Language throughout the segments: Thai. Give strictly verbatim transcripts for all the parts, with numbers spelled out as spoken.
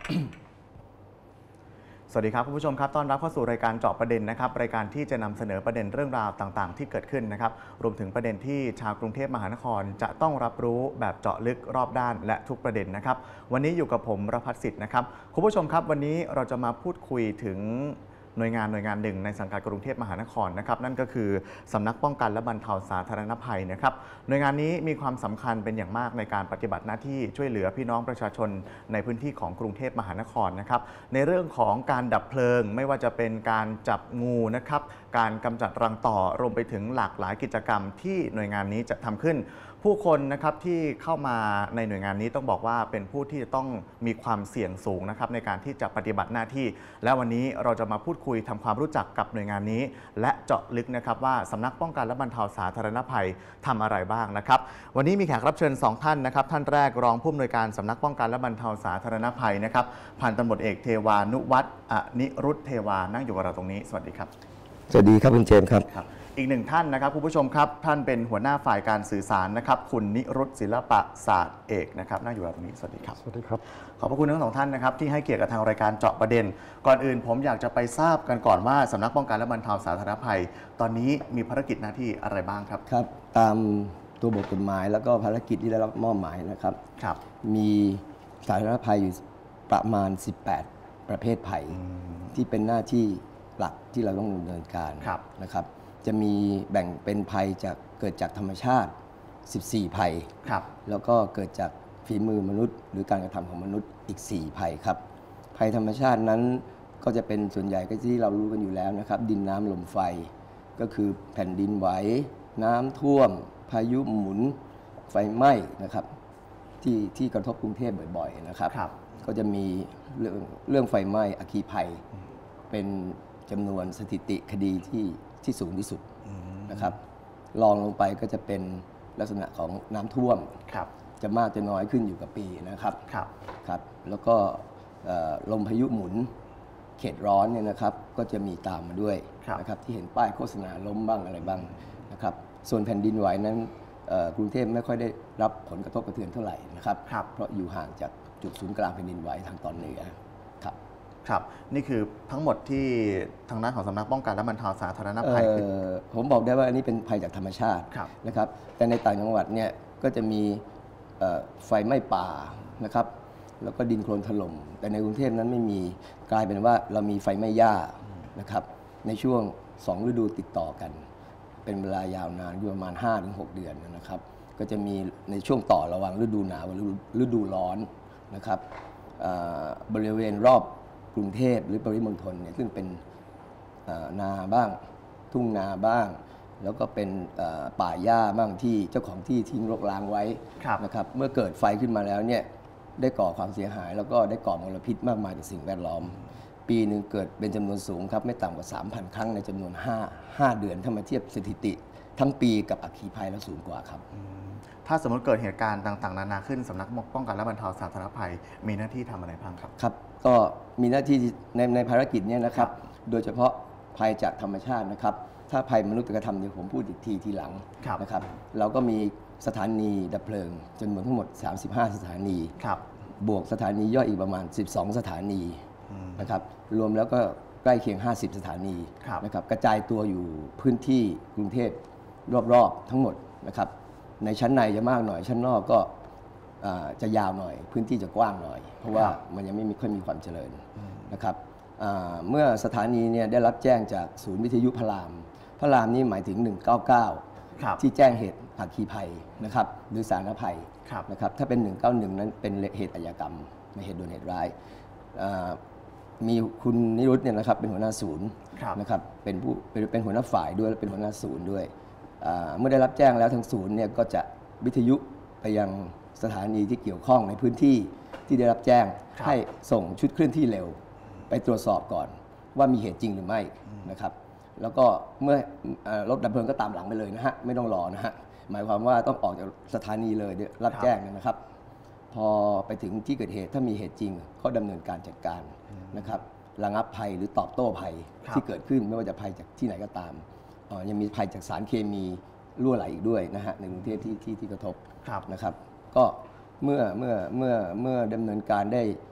สวัสดีครับคุณผู้ชมครับต้อนรับเข้าสู่รายการเจาะประเด็นนะครับรายการที่จะนำเสนอประเด็นเรื่องราวต่างๆที่เกิดขึ้นนะครับรวมถึงประเด็นที่ชาวกรุงเทพมหานครจะต้องรับรู้แบบเจาะลึกรอบด้านและทุกประเด็นนะครับวันนี้อยู่กับผมรพัฒน์สิทธิ์นะครับคุณผู้ชมครับวันนี้เราจะมาพูดคุยถึงหน่วยงานหน่วยงานหนึ่งในสังกัดกรุงเทพมหานครนะครับนั่นก็คือสำนักป้องกันและบรรเทาสาธารณภัยนะครับหน่วยงานนี้มีความสำคัญเป็นอย่างมากในการปฏิบัติหน้าที่ช่วยเหลือพี่น้องประชาชนในพื้นที่ของกรุงเทพมหานครนะครับในเรื่องของการดับเพลิงไม่ว่าจะเป็นการจับงูนะครับการกำจัดรังต่อรวมไปถึงหลากหลายกิจกรรมที่หน่วยงานนี้จะทำขึ้นผู้คนนะครับที่เข้ามาในหน่วยงานนี้ต้องบอกว่าเป็นผู้ที่จะต้องมีความเสี่ยงสูงนะครับในการที่จะปฏิบัติหน้าที่และวันนี้เราจะมาพูดคุยทำความรู้จักกับหน่วยงานนี้และเจาะลึกนะครับว่าสำนักป้องกันและบรรเทาสาธารณภัยทำอะไรบ้างนะครับวันนี้มีแขกรับเชิญสองท่านนะครับท่านแรกรองผู้อำนวยการสำนักป้องกันและบรรเทาสาธารณภัยนะครับพันตำรวจเอกเทวานุวัฒน์อนิรุตเทวานั่งอยู่กับเราตรงนี้สวัสดีครับสวัสดีครับคุณเจมส์ครับอีกหนึ่งท่านนะครับคุณผู้ชมครับท่านเป็นหัวหน้าฝ่ายการสื่อสารนะครับคุณนิรุตศิลปะศาสตร์เอกนะครับนั่งอยู่ตรงนี้สวัสดีครับสวัสดีครับขอบพระคุณทั้งสองท่านนะครับที่ให้เกียรติกับทางรายการเจาะประเด็นก่อนอื่นผมอยากจะไปทราบกันก่อนว่าสำนักป้องกันและบรรเทาสาธารณภัยตอนนี้มีภารกิจหน้าที่อะไรบ้างครับครับตามตัวบทกฎหมายแล้วก็ภารกิจที่ได้รับมอบหมายนะครับครับมีสาธารณภัยอยู่ประมาณสิบแปดประเภทภัยที่เป็นหน้าที่หลักที่เราต้องดำเนินการนะครับจะมีแบ่งเป็นภัยจากเกิดจากธรรมชาติสิบสี่ภัยแล้วก็เกิดจากฝีมือมนุษย์หรือการกระทำของมนุษย์อีกสี่ภัยครับภัยธรรมชาตินั้นก็จะเป็นส่วนใหญ่ก็ที่เรารู้กันอยู่แล้วนะครับดินน้ำลมไฟก็คือแผ่นดินไหวน้ำท่วมพายุหมุนไฟไหม้นะครับที่ที่กระทบกรุงเทพบ่อยๆนะครับก็จะมีเรื่องเรื่องไฟไหม้อัคคีภัยเป็นจำนวนสถิติคดีที่ที่สูงที่สุดนะครับรองลงไปก็จะเป็นลักษณะของน้ำท่วมจะมากจะน้อยขึ้นอยู่กับปีนะครับครับครับแล้วก็ลมพายุหมุนเขตร้อนเนี่ยนะครับก็จะมีตามมาด้วยนะครับที่เห็นป้ายโฆษณาล้มบ้างอะไรบ้างนะครับส่วนแผ่นดินไหวนั้นกรุงเทพไม่ค่อยได้รับผลกระทบกระเทือนเท่าไหร่นะครับเพราะอยู่ห่างจากจุดศูนย์กลางแผ่นดินไหวทางตอนเหนือครับครับนี่คือทั้งหมดที่ทางด้านของสำนักป้องกันและบรรเทาสาธารณภัยผมบอกได้ว่าอันนี้เป็นภัยจากธรรมชาตินะครับแต่ในต่างจังหวัดเนี่ยก็จะมีไฟไหม้ป่านะครับแล้วก็ดินโคลนถล่มแต่ในกรุงเทพนั้นไม่มีกลายเป็นว่าเรามีไฟไหม้หญ้านะครับในช่วงสองฤดูติดต่อกันเป็นเวลายาวนานอยู่ประมาณ ห้าถึงหก เดือนนะครับก็จะมีในช่วงต่อระหว่างฤดูหนาวกับฤดูร้อนนะครับบริเวณรอบกรุงเทพหรือปริมณฑลเนี่ยซึ่งเป็นนาบ้างทุ่งนาบ้างแล้วก็เป็นป่าหญ้าบ้างที่เจ้าของที่ทิ้งรกร้างไว้นะครับเมื่อเกิดไฟขึ้นมาแล้วเนี่ยได้ก่อความเสียหายแล้วก็ได้ก่อมลพิษมากมายต่อสิ่งแวดล้อมปีหนึ่งเกิดเป็นจำนวนสูงครับไม่ต่ำกว่า สามพัน ครั้งในจำนวนห้า ห้าเดือนถ้ามาเทียบสถิติทั้งปีกับอัคคีภัยแล้วสูงกว่าครับถ้าสมมติเกิดเหตุการณ์ต่างๆนานาขึ้นสำนักป้องกันและบรรเทาสาธารณภัยมีหน้าที่ทำอะไรบ้างครับครับก็มีหน้าที่ในในภารกิจนี้นะครับโดยเฉพาะภัยจากธรรมชาตินะครับถ้าภัยมนุษย์กระทำเดี๋ยวผมพูดอีกทีทีหลังนะครับเราก็มีสถานีดับเพลิงจำนวนทั้งหมดสามสิบห้าสถานีบวกสถานีย่อยอีกประมาณสิบสองสถานีนะครับรวมแล้วก็ใกล้เคียงห้าสิบสถานีนะครับกระจายตัวอยู่พื้นที่กรุงเทพรอบๆทั้งหมดนะครับในชั้นในจะมากหน่อยชั้นนอกก็จะยาวหน่อยพื้นที่จะกว้างหน่อยเพราะว่ามันยังไม่มีค่อยมีความเจริญนะครับเมื่อสถานีเนี่ยได้รับแจ้งจากศูนย์วิทยุพระรามพระรามนี่หมายถึงหนึ่งเก้าเก้าที่แจ้งเหตุอัคคีภัยนะครับหรือสาธารณภัยนะครับถ้าเป็นหนึ่งเก้าหนึ่งนั้นเป็นเหตุอาชญากรรมไม่เหตุโดนเหตุร้ายมีคุณนิรุตเนี่ยนะครับเป็นหัวหน้าศูนย์นะครับเป็นผู้เป็นหัวหน้าฝ่ายด้วยและเป็นหัวหน้าศูนย์ด้วยเมื่อได้รับแจ้งแล้วทางศูนย์เนี่ยก็จะวิทยุไปยังสถานีที่เกี่ยวข้องในพื้นที่ที่ได้รับแจ้งให้ส่งชุดเคลื่อนที่เร็วไปตรวจสอบก่อนว่ามีเหตุจริงหรือไม่นะครับแล้วก็เมื่อรถดับเพลิงก็ตามหลังไปเลยนะฮะไม่ต้องรอนะฮะหมายความว่าต้องออกจากสถานีเลยรับแจ้งนะครับพอไปถึงที่เกิดเหตุถ้ามีเหตุจริงก็ดำเนินการจัดการนะครับระงับภัยหรือตอบโต้ภัยที่เกิดขึ้นไม่ว่าจะภัยจากที่ไหนก็ตามยังมีภัยจากสารเคมีรั่วไหลอีกด้วยนะฮะในกรุงเทพที่ที่ที่กระทบนะครับก็เมื่อเมื่อเมื่อเมื่อดำเนินการได้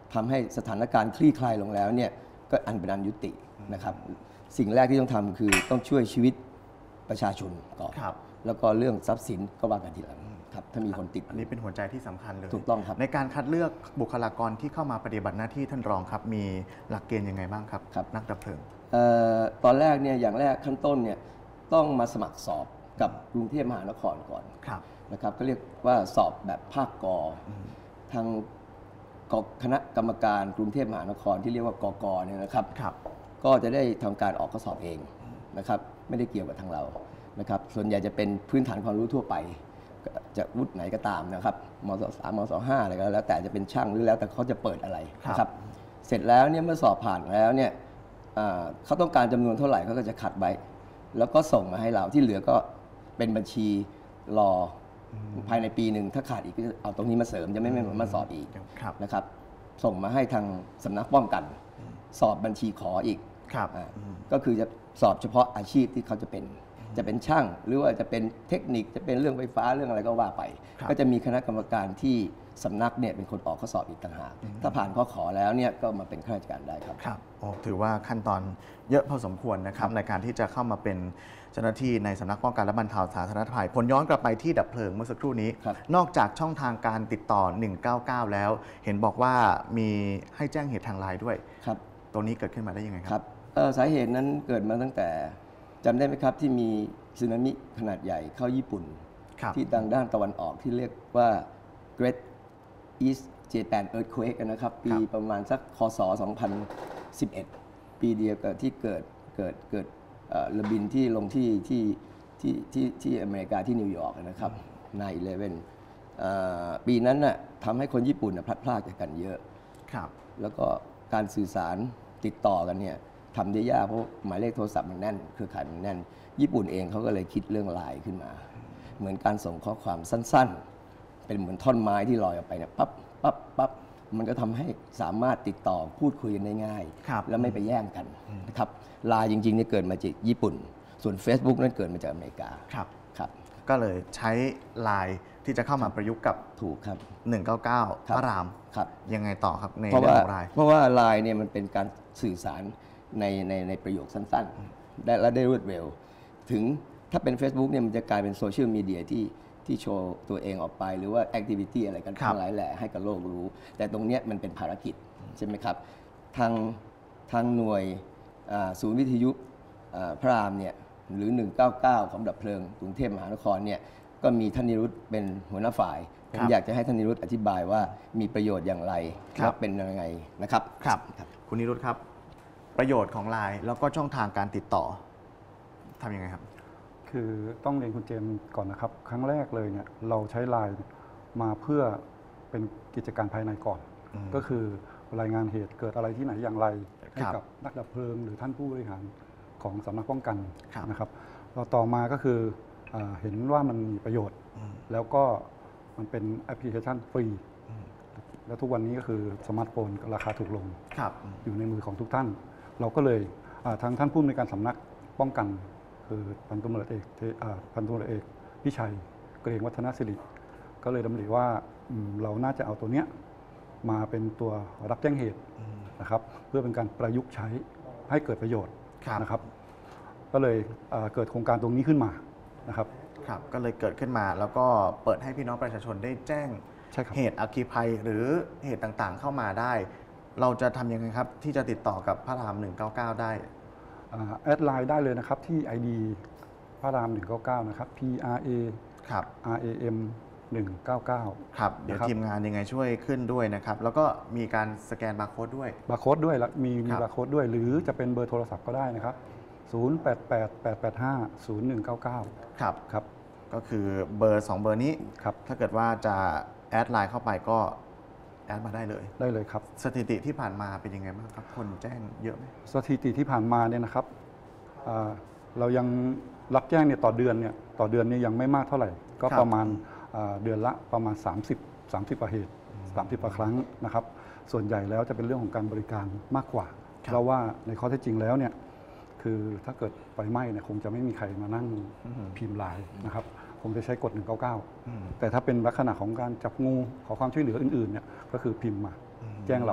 ทำให้สถานการณ์คลี่คลายลงแล้วเนี่ยก็อันเป็นอันยุตินะครับสิ่งแรกที่ต้องทำคือต้องช่วยชีวิตประชาชนก่อนแล้วก็เรื่องทรัพย์สินก็ว่ากันทีหลังครับถ้ามีคนติดอันนี้เป็นหัวใจที่สำคัญเลยถูกต้องครับในการคัดเลือกบุคลากรที่เข้ามาปฏิบัติหน้าที่ท่านรองครับมีหลักเกณฑ์ยังไงบ้างครับครับนักดับเพลิงตอนแรกเนี่ยอย่างแรกขั้นต้นเนี่ยต้องมาสมัครสอบกับกรุงเทพมหานครก่อนนะครับก็เรียกว่าสอบแบบภาคกอทางคณะกรรมการกรุงเทพมหานครที่เรียกว่ากกเนี่ยนะครับก็จะได้ทำการออกข้อสอบเองนะครับไม่ได้เกี่ยวกับทางเรานะครับส่วนใหญ่จะเป็นพื้นฐานความรู้ทั่วไปจะวุฒิไหนก็ตามนะครับมศสามมศห้าอะไรก็แล้วแต่จะเป็นช่างหรือแล้วแต่เขาจะเปิดอะไรนะครับเสร็จแล้วเนี่ยเมื่อสอบผ่านแล้วเนี่ยเขาต้องการจำนวนเท่าไหร่เขาก็จะคัดไว้แล้วก็ส่งมาให้เราที่เหลือก็เป็นบัญชีรอภายในปีหนึ่งถ้าขาดอีกก็เอาตรงนี้มาเสริมจะไม่ไม่มาสอบอีกนะครับส่งมาให้ทางสำนักป้องกันสอบบัญชีขออีกก็คือจะสอบเฉพาะอาชีพที่เขาจะเป็นจะเป็นช่างหรือว่าจะเป็นเทคนิคจะเป็นเรื่องไฟฟ้าเรื่องอะไรก็ว่าไปก็จะมีคณะกรรมการที่สำนักเนี่ยเป็นคนออกข้อสอบอีกต่างหากถ้าผ่านข้อขอแล้วเนี่ยก็มาเป็นข้าราชการได้ครับครับโอ้ถือว่าขั้นตอนเยอะพอสมควรนะครับในการที่จะเข้ามาเป็นเจ้าหน้าที่ในสำนักป้องกันและบรรเทาสาธารณภัยผลย้อนกลับไปที่ดับเพลิงเมื่อสักครู่นี้นอกจากช่องทางการติดต่อหนึ่งเก้าเก้าแล้วเห็นบอกว่ามีให้แจ้งเหตุทางไลน์ด้วยครับตรงนี้เกิดขึ้นมาได้ยังไงครับสาเหตุนั้นเกิดมาตั้งแต่จำได้ไหมครับที่มีสึนามิขนาดใหญ่เข้าญี่ปุ่นที่ทางด้านตะวันออกที่เรียกว่า Great East Japan Earthquake นะครับปีประมาณสักคศสองพันสิบเอ็ดปีเดียวกับที่เกิดเกิดเกิดเรือบินที่ลงที่ที่ที่ที่ที่อเมริกาที่นิวยอร์กนะครับไนน์ อีเลฟเว่นปีนั้นน่ะทำให้คนญี่ปุ่นพลัดพรากจากกันเยอะแล้วก็การสื่อสารติดต่อกันเนี่ยทำได้ยากเพราะหมายเลขโทรศัพท์มันแน่นเครือข่ายมันแน่นญี่ปุ่นเองเขาก็เลยคิดเรื่องไลน์ขึ้นมาเหมือนการส่งข้อความสั้นๆเป็นเหมือนท่อนไม้ที่ลอยออกไปเนี่ยปั๊บปั๊บปั๊บมันก็ทำให้สามารถติดต่อพูดคุยกันได้ง่ายแล้วไม่ไปแย่งกันนะครับไลน์จริงๆเนี่ยเกิดมาจากญี่ปุ่นส่วน Facebook นั้นเกิดมาจากอเมริกาครับครับก็เลยใช้ไลน์ที่จะเข้ามาประยุกต์กับถูกครับหนึ่งเก้าเก้าพระรามครับยังไงต่อครับในเรื่องของไลน์เพราะว่าไลน์เนี่ยมันเป็นการสื่อสารในในในประโยคสั้นๆได้และได้รวดเร็วถึงถ้าเป็น Facebook เนี่ยมันจะกลายเป็นโซเชียลมีเดียที่ที่โชว์ตัวเองออกไปหรือว่าแอคทิวิตี้อะไรกันทั้งหลายแหละให้กับโลกรู้แต่ตรงนี้มันเป็นภารกิจใช่ไหมครับทางทางหน่วยศูนย์วิทยุพระรามเนี่ยหรือหนึ่งเก้าเก้าของดับเพลิงกรุงเทพมหานครเนี่ยก็มีท่านนิรุตเป็นหัวหน้าฝ่ายผมอยากจะให้ท่านนิรุตอธิบายว่ามีประโยชน์อย่างไรและเป็นยังไงนะครับครับคุณนิรุตครับประโยชน์ของไลน์แล้วก็ช่องทางการติดต่อทำยังไงครับคือต้องเรียนคุณเจมส์ก่อนนะครับครั้งแรกเลยเนี่ยเราใช้ไลน์มาเพื่อเป็นกิจการภายในก่อนก็คือรายงานเหตุเกิดอะไรที่ไหนอย่างไรให้กับนักดับเพลิงหรือท่านผู้บริหารของสำนักป้องกันนะครับเราต่อมาก็คือเห็นว่ามันมีประโยชน์แล้วก็มันเป็นแอปพลิเคชันฟรีแล้วทุกวันนี้ก็คือสมาร์ทโฟนราคาถูกลงอยู่ในมือของทุกท่านเราก็เลยทางท่านผู้ในวยการสำนักป้องกันคือพันตำรวจเอกพันตำรวจเอกพิชัยเกรียงวัฒนศิริก็เลยดำริว่าเราน่าจะเอาตัวเนี้ยมาเป็นตัวรับแจ้งเหตุนะครับเพื่อเป็นการประยุกต์ใช้ให้เกิดประโยชน์นะครับก็เลยเกิดโครงการตรงนี้ขึ้นมานะครับครับก็เลยเกิดขึ้นมาแล้วก็เปิดให้พี่น้องประชาชนได้แจ้งเหตุอัคคีภัยหรือเหตุต่างๆเข้ามาได้เราจะทำยังไงครับที่จะติดต่อกับพระรามหนึ่งเก้าเก้าได้แอดไลน์ได้เลยนะครับที่ ไอ ดี พระรามหนึ่งเก้าเก้านะครับ พี อาร์ เอครับอาร์ เอ เอ็ม หนึ่งเก้าเก้าครับเดี๋ยวทีมงานยังไงช่วยขึ้นด้วยนะครับแล้วก็มีการสแกนบาร์โค้ดด้วยบาร์โค้ดด้วยมีมีบาร์โค้ดด้วยหรือจะเป็นเบอร์โทรศัพท์ก็ได้นะครับศูนย์ แปด แปด แปด แปด ห้า ศูนย์ หนึ่ง เก้า เก้าครับครับก็คือเบอร์สองเบอร์นี้ครับถ้าเกิดว่าจะแอดไลน์เข้าไปก็แอดมาได้เลยได้เลยครับสถิติที่ผ่านมาเป็นยังไงบ้างครับคนแจ้งเยอะไหมสถิติที่ผ่านมาเนี่ยนะครับเรายังรับแจ้งเนี่ยต่อเดือนเนี่ยต่อเดือนเนี่ยยังไม่มากเท่าไหร่ก็ประมาณเดือนละประมาณสามสิบ สามสิบกว่าเหตุสามสิบกว่าครั้งนะครับส่วนใหญ่แล้วจะเป็นเรื่องของการบริการมากกว่าเพราะว่าในข้อเท็จจริงแล้วเนี่ยคือถ้าเกิดไฟไหม้เนี่ยคงจะไม่มีใครมานั่งพิมพ์ไลน์นะครับคงจะใช้กฎหนึ่งเก้าเก้าแต่ถ้าเป็นลักษณะของการจับงูขอความช่วยเหลืออื่นๆเนี่ยก็คือพิมพ์มาแจ้งเรา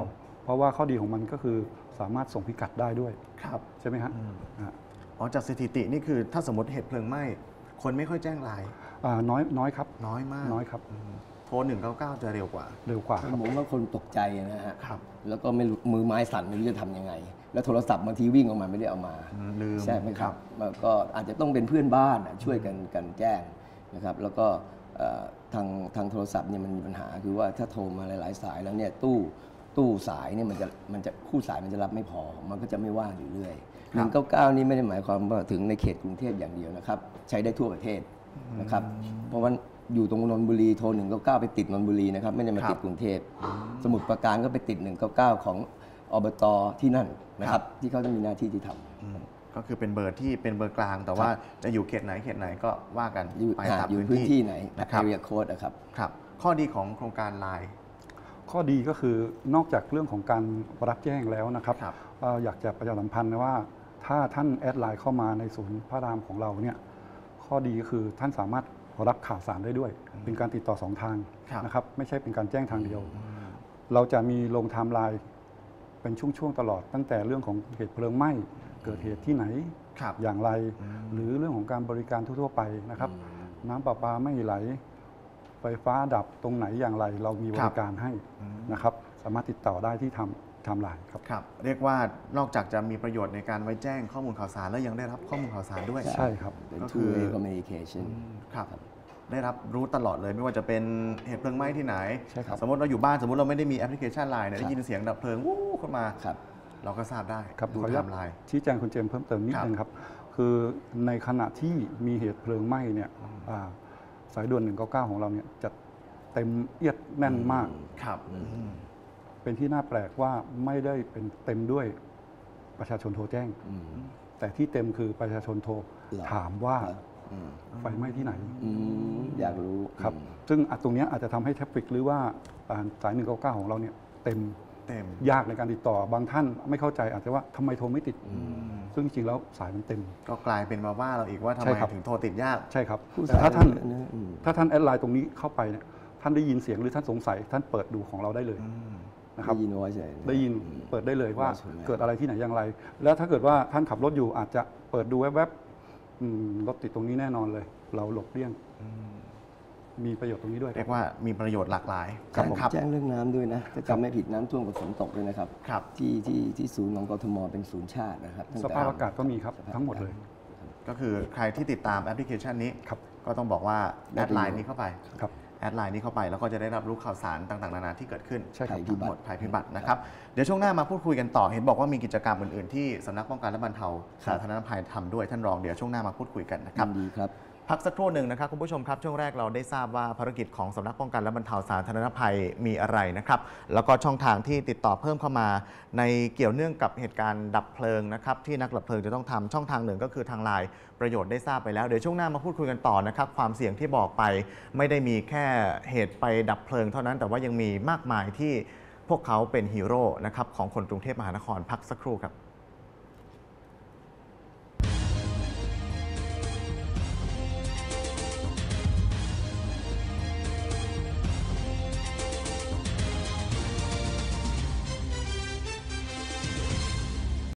เพราะว่าข้อดีของมันก็คือสามารถส่งพิกัดได้ด้วยครับใช่ไหมฮะอืมอ่าอ๋อจากสถิตินี่คือถ้าสมมติเหตุเพลิงไหม้คนไม่ค่อยแจ้งไลน์อ่าน้อยน้อยครับน้อยมากน้อยครับอืมโทรหนึ่งเก้าเก้าจะเร็วกว่าเร็วกว่าครับผมว่าคนตกใจนะฮะครับแล้วก็ไม่รู้มือไม้สั่นไม่รู้จะทำยังไง แล้วโทรศัพท์บางทีวิ่งออกมาไม่ได้เอามาอืมลืมใช่ไหมคครัรับบ แล้วก็อาจจะต้องเป็นเพื่อนบ้านอะช่วยกันกันแจ้งนะครับ แล้วก็เอ่อทางทางโทรศัพท์เนี่ยมันมีปัญหาคือว่าถ้าโทรมาหลาย ๆ สายแล้วเนี่ยตู้ตู้สายเนี่ยมันจะมันจะคู่สายมันจะรับไม่พอ มันก็จะไม่ว่างอยู่เรื่อยหนึ่งเก้าเก้านี่ไม่ได้หมายความว่าถึงในเขตกรุงเทพอย่างเดียวนะครับ ใช้ได้ทั่วประเทศนะครับ เพราะว่าอยู่ตรงนนทบุรีโทรหนึ่งเก้าเก้าไปติดนนทบุรีนะครับไม่ได้มาครับติดกรุงเทพสมุทรปราการก็ไปติดหนึ่งเก้าเก้าของอบตที่นั่นนะครับ ที่เขาจะมีหน้าที่ที่ทำอืมก็คือเป็นเบอร์ที่เป็นเบอร์กลาง แต่ว่าจะอยู่เขตไหนเขตไหนก็ว่ากันอยู่ไปอ่าตามอยู่พื้พื้นนที่ที่ไหนนะครับ area code นะครับครับ ข้อดีของโครงการไลน์ข้อดีก็คือนอกจากเรื่องของการรับแจ้งแล้วนะครับครับเอ่ออยากจะประชาสัมพันธ์นะว่าถ้าท่านแอดไลน์เข้ามาในศูนย์พระรามของเราเนี่ยข้อดีก็คือท่านสามารถรับข่าวสารได้ด้วย เป็นการติดต่อสองทางครับนะครับไม่ใช่เป็นการแจ้งทางเดียว เราจะมีลงไทม์ไลน์เป็นช่วงๆตลอด ตั้งแต่เรื่องของเหตุเพลิงไหม้เกิดเหตุที่ไหนครับอย่างไรอืมหรือเรื่องของการบริการทั่วๆไปนะครับ น้ำประปาไม่ไหล ไฟฟ้าดับตรงไหนอย่างไร เรามีบริการให้นะครับ สามารถติดต่อได้ที่ทำไทม์ไลน์ครับครับ เรียกว่านอกจากจะมีประโยชน์ในการไว้แจ้งข้อมูลข่าวสารแล้วยังได้รับข้อมูลข่าวสารด้วยใช่ครับเป็นก็คือ two way communication อืมครับ ได้รับรู้ตลอดเลยไม่ว่าจะเป็นเหตุเพลิงไหม้ที่ไหนใช่ครับสมมติเราอยู่บ้านสมมติเราไม่ได้มีแอปพลิเคชันไลน์เนี่ยครับได้ยินเสียงดับเพลิงวู้ขึ้นมาครับเราก็ทราบได้ครับดูขออนุไทญาตม์ไลน์ชี้แจงคุณเจมส์เพิ่มเติมนิดครับนึงครับ คือในขณะที่มีเหตุเพลิงไหม้เนี่ยอ่าสายด่วนหนึ่งเก้าเก้าของเราเนี่ยจะเต็มเอียดแน่นมากครับอืมเป็นที่น่าแปลกว่าไม่ได้เป็นเต็มด้วยประชาชนโทรแจ้งอืมแต่ที่เต็มคือประชาชนโทรหรอถามว่าอืมไฟไหม้ที่ไหนอืมอยากรู้ครับอืมซึ่งอ่ะตรงเนี้ยอาจจะทำให้แทฟฟิกหรือว่าอ่าสายหนึ่งเก้าเก้าของเราเนี่ยเต็มเต็มยากในการติดต่อบางท่านไม่เข้าใจอาจจะว่าทำไมโทรไม่ติดอืมซึ่งจริงๆแล้วสายมันเต็มก็กลายเป็นมาว่าเราอีกว่าทำใช่ไมครับถึงโทรติดยากใช่ครับผู้แต่สายถ้าท่านเยอะะอืมถ้าท่านแอดไลน์ตรงนี้เข้าไปเนี่ยท่านได้ยินเสียงหรือท่านสงสัย ท่านเปิดดูของเราได้เลยอืมนะครับได้ยินไว้เฉยได้ยินเปิดได้เลยว่าใช่ไหมเกิดอะไรที่ไหนอย่างไร แล้วถ้าเกิดว่าท่านขับรถอยู่อาจจะเปิดดูแวบๆอืมรถติดตรงนี้แน่นอนเลย เราหลบเลี่ยงอืมมีประโยชน์ตรงนี้ด้วยคเรีรัยบกว่ามีประโยชน์หลากหลายครับผมครับแจ้งเรื่องน้ำด้วยนะถ้าจำไม่ผิดน้ำท่วมกับฝนตกด้วยนะครับครับที่ที่ที่ศูนย์ของกทมเป็นศูนย์ชาตินะครับตั้งสแต่ภาพอากาศก็มีครับสภาพทั้งหมดเลยก็คือใครที่ติดตามแอปพลิเคชันนี้ครับก็ต้องบอกว่าได้แอดประโยชน์ไลน์นี้เข้าไปครับแอดไลน์นี้เข้าไปแล้วก็จะได้รับรู้ข่าวสารต่างๆนานาที่เกิดขึ้นใช่ครับภัยพิบัติหมดภัยพิบัตินะครับเดี๋ยวช่วงหน้ามาพูดคุยกันต่อเห็นบอกว่ามีกิจกรรมอื่นๆที่สำนักป้องกันและบรรเทาสาธารณภัยทำด้วยท่านรองเดี๋ยวช่วงหน้ามาพูดคุยกันนะครับยินดีครับพักสักครู่หนึ่งนะครับคุณผู้ชมครับช่วงแรกเราได้ทราบว่าภารกิจของสำนักป้องกันและบรรเทาสาธารณภัยมีอะไรนะครับแล้วก็ช่องทางที่ติดต่อเพิ่มเข้ามา ในเกี่ยวเนื่องกับเหตุการณ์ดับเพลิงนะครับที่นักดับเพลิงจะต้องทำช่องทางหนึ่งก็คือทางไลน์ประโยชน์ได้ทราบไปแล้วเดี๋ยวช่วงหน้ามาพูดคุยกันต่อนะครับความเสี่ยงที่บอกไปไม่ได้มีแค่เหตุไปดับเพลิงเท่านั้นแต่ว่ายังมีมากมายที่พวกเขาเป็นฮีโร่นะครับของคนกรุงเทพมหานครพักสักครู่ครับ